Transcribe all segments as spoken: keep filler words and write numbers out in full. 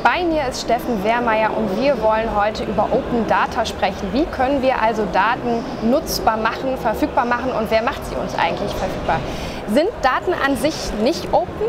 Bei mir ist Steffen Wehrmeier und wir wollen heute über Open Data sprechen. Wie können wir also Daten nutzbar machen, verfügbar machen und wer macht sie uns eigentlich verfügbar? Sind Daten an sich nicht open?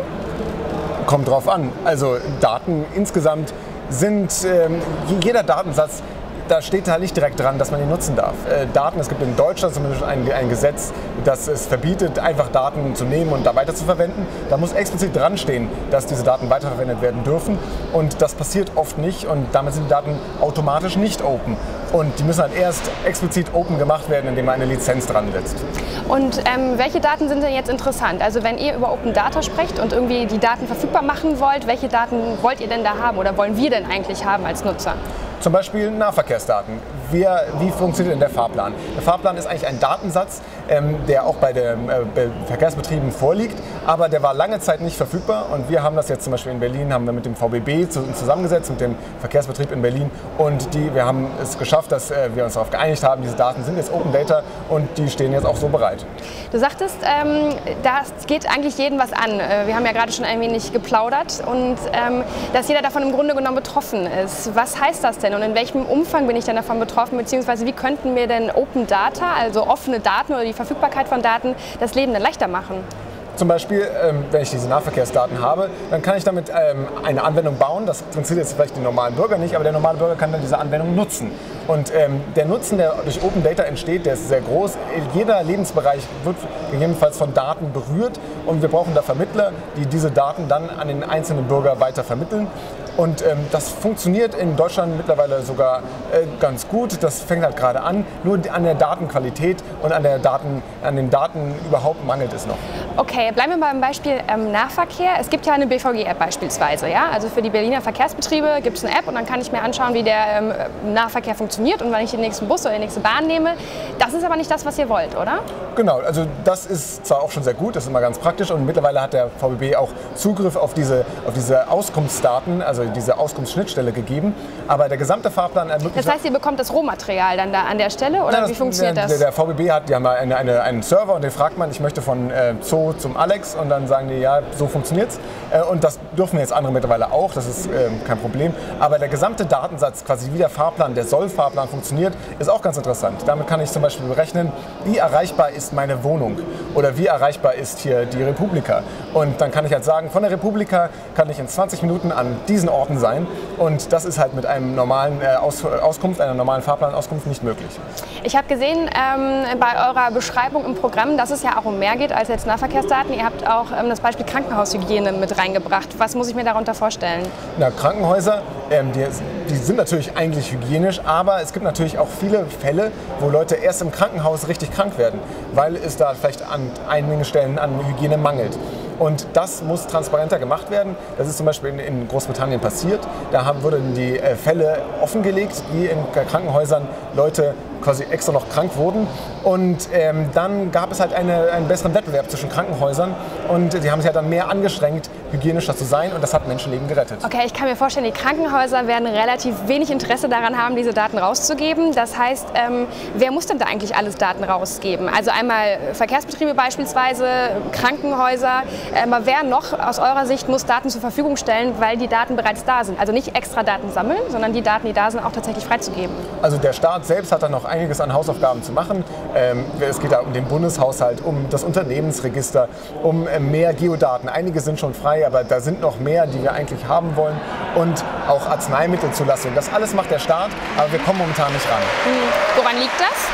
Kommt drauf an. Also Daten insgesamt sind, ähm, jeder Datensatz, da steht halt nicht direkt dran, dass man ihn nutzen darf. Äh, Daten, es gibt in Deutschland zumindest ein, ein Gesetz, das es verbietet, einfach Daten zu nehmen und da weiter zu verwenden. Da muss explizit dran stehen, dass diese Daten weiterverwendet werden dürfen und das passiert oft nicht und damit sind die Daten automatisch nicht open. Und die müssen halt erst explizit open gemacht werden, indem man eine Lizenz dran setzt. Und ähm, welche Daten sind denn jetzt interessant? Also wenn ihr über Open Data sprecht und irgendwie die Daten verfügbar machen wollt, welche Daten wollt ihr denn da haben oder wollen wir denn eigentlich haben als Nutzer? Zum Beispiel Nahverkehrsdaten. Wir, wie funktioniert denn der Fahrplan? Der Fahrplan ist eigentlich ein Datensatz, ähm, der auch bei den äh, Verkehrsbetrieben vorliegt, aber der war lange Zeit nicht verfügbar und wir haben das jetzt zum Beispiel in Berlin, haben wir mit dem V B B zu, zusammengesetzt, mit dem Verkehrsbetrieb in Berlin und die, wir haben es geschafft, dass äh, wir uns darauf geeinigt haben, diese Daten sind jetzt Open Data und die stehen jetzt auch so bereit. Du sagtest, ähm, das geht eigentlich jedem was an. Wir haben ja gerade schon ein wenig geplaudert und ähm, dass jeder davon im Grunde genommen betroffen ist. Was heißt das denn und in welchem Umfang bin ich denn davon betroffen, beziehungsweise wie könnten mir denn Open Data, also offene Daten oder die Verfügbarkeit von Daten, das Leben dann leichter machen? Zum Beispiel, ähm, wenn ich diese Nahverkehrsdaten habe, dann kann ich damit ähm, eine Anwendung bauen. Das interessiert jetzt vielleicht den normalen Bürger nicht, aber der normale Bürger kann dann diese Anwendung nutzen. Und ähm, der Nutzen, der durch Open Data entsteht, der ist sehr groß. Jeder Lebensbereich wird gegebenenfalls von Daten berührt und wir brauchen da Vermittler, die diese Daten dann an den einzelnen Bürger weiter vermitteln. Und ähm, das funktioniert in Deutschland mittlerweile sogar äh, ganz gut. Das fängt halt gerade an. Nur an der Datenqualität und an, der Daten, an den Daten überhaupt mangelt es noch. Okay, bleiben wir beim Beispiel ähm, Nahverkehr. Es gibt ja eine B V G-App beispielsweise. Ja? Also für die Berliner Verkehrsbetriebe gibt es eine App und dann kann ich mir anschauen, wie der ähm, Nahverkehr funktioniert und wann ich den nächsten Bus oder die nächste Bahn nehme. Das ist aber nicht das, was ihr wollt, oder? Genau, also das ist zwar auch schon sehr gut, das ist immer ganz praktisch und mittlerweile hat der V B B auch Zugriff auf diese, auf diese Auskunftsdaten, also diese Auskunftsschnittstelle gegeben, aber der gesamte Fahrplan ermöglicht... Das heißt, ihr bekommt das Rohmaterial dann da an der Stelle oder Nein, wie funktioniert der, das? Der V B B hat, die haben eine, eine, einen Server und den fragt man, ich möchte von äh, Zoo zum Alex und dann sagen die, ja, so funktioniert's. Äh, und das dürfen jetzt andere mittlerweile auch, das ist äh, kein Problem. Aber der gesamte Datensatz, quasi wie der Fahrplan, der Soll-Fahrplan funktioniert, ist auch ganz interessant. Damit kann ich zum Beispiel berechnen, wie erreichbar ist meine Wohnung oder wie erreichbar ist hier die Republika. Und dann kann ich halt sagen, von der Republika kann ich in zwanzig Minuten an diesen Orten sein. Und das ist halt mit einem normalen äh, Aus Auskunft, einer normalen Fahrplanauskunft nicht möglich. Ich habe gesehen ähm, bei eurer Beschreibung im Programm, dass es ja auch um mehr geht als jetzt Nahverkehrsdaten. Ihr habt auch ähm, das Beispiel Krankenhaushygiene mit reingebracht. Was muss ich mir darunter vorstellen? Na, Krankenhäuser, ähm, die, die sind natürlich eigentlich hygienisch, aber es gibt natürlich auch viele Fälle, wo Leute erst im Krankenhaus richtig krank werden, weil es da vielleicht an einigen Stellen an Hygiene mangelt. Und das muss transparenter gemacht werden. Das ist zum Beispiel in, in Großbritannien passiert. Da haben, wurden die äh, Fälle offengelegt, wie in Krankenhäusern Leute quasi extra noch krank wurden. Und ähm, dann gab es halt eine, einen besseren Wettbewerb zwischen Krankenhäusern und sie haben sich halt dann mehr angestrengt, hygienischer zu sein und das hat Menschenleben gerettet. Okay, ich kann mir vorstellen, die Krankenhäuser werden relativ wenig Interesse daran haben, diese Daten rauszugeben. Das heißt, ähm, wer muss denn da eigentlich alles Daten rausgeben? Also einmal Verkehrsbetriebe beispielsweise, Krankenhäuser, aber wer noch aus eurer Sicht muss Daten zur Verfügung stellen, weil die Daten bereits da sind? Also nicht extra Daten sammeln, sondern die Daten, die da sind, auch tatsächlich freizugeben. Also der Staat selbst hat da noch einiges an Hausaufgaben zu machen. Ähm, es geht da um den Bundeshaushalt, um das Unternehmensregister, um äh, mehr Geodaten. Einige sind schon frei, aber da sind noch mehr, die wir eigentlich haben wollen. Und auch Arzneimittelzulassung. Das alles macht der Staat, aber wir kommen momentan nicht ran. Hm. Woran liegt das?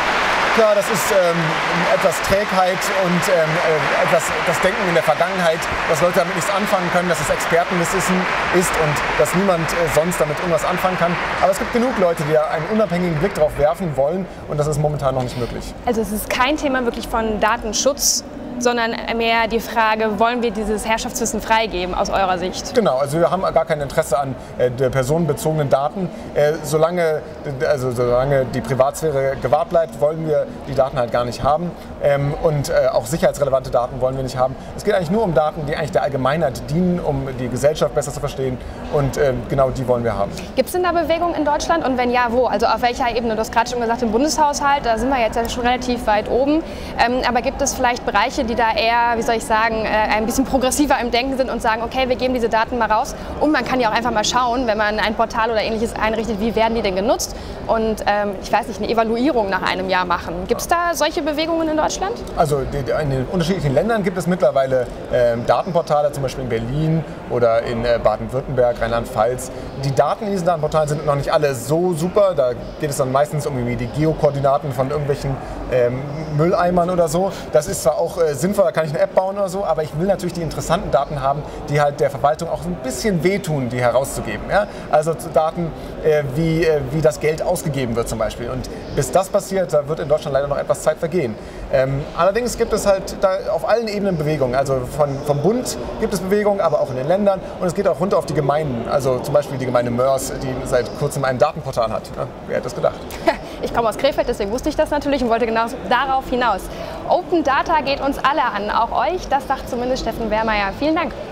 Ja, das ist ähm, etwas Trägheit und ähm, äh, etwas, das Denken in der Vergangenheit, dass Leute damit nichts anfangen können, dass es Expertenwissen ist und dass niemand äh, sonst damit irgendwas anfangen kann. Aber es gibt genug Leute, die da einen unabhängigen Blick drauf werfen wollen und das ist momentan noch nicht möglich. Also es ist kein Thema wirklich von Datenschutz, sondern mehr die Frage, wollen wir dieses Herrschaftswissen freigeben aus eurer Sicht? Genau, also wir haben gar kein Interesse an äh, der personenbezogenen Daten. Äh, solange, also solange die Privatsphäre gewahrt bleibt, wollen wir die Daten halt gar nicht haben. Ähm, und äh, auch sicherheitsrelevante Daten wollen wir nicht haben. Es geht eigentlich nur um Daten, die eigentlich der Allgemeinheit dienen, um die Gesellschaft besser zu verstehen. Und äh, genau die wollen wir haben. Gibt es denn da Bewegung in Deutschland? Und wenn ja, wo? Also auf welcher Ebene? Du hast gerade schon gesagt, im Bundeshaushalt, da sind wir jetzt ja schon relativ weit oben. Ähm, aber gibt es vielleicht Bereiche, die die da eher, wie soll ich sagen, ein bisschen progressiver im Denken sind und sagen, okay, wir geben diese Daten mal raus. Und man kann ja auch einfach mal schauen, wenn man ein Portal oder ähnliches einrichtet, wie werden die denn genutzt? Und ähm, ich weiß nicht, eine Evaluierung nach einem Jahr machen. Gibt es da solche Bewegungen in Deutschland? Also in den unterschiedlichen Ländern gibt es mittlerweile ähm, Datenportale, zum Beispiel in Berlin oder in äh, Baden-Württemberg, Rheinland-Pfalz. Die Daten in diesen Datenportalen sind noch nicht alle so super. Da geht es dann meistens um irgendwie die Geokoordinaten von irgendwelchen ähm, Mülleimern oder so. Das ist zwar auch äh, sinnvoll, da kann ich eine App bauen oder so, aber ich will natürlich die interessanten Daten haben, die halt der Verwaltung auch so ein bisschen wehtun, die herauszugeben. Ja? Also zu Daten, äh, wie, äh, wie das Geld ausgegeben wird zum Beispiel. Und bis das passiert, da wird in Deutschland leider noch etwas Zeit vergehen. Ähm, allerdings gibt es halt da auf allen Ebenen Bewegungen. Also von, vom Bund gibt es Bewegungen, aber auch in den Ländern. Und es geht auch runter auf die Gemeinden. Also zum Beispiel die Gemeinde Mörs, die seit kurzem ein Datenportal hat. Ja, wer hätte das gedacht? Ich komme aus Krefeld, deswegen wusste ich das natürlich und wollte genau darauf hinaus. Open Data geht uns alle an, auch euch. Das sagt zumindest Steffen Wehrmeier. Vielen Dank.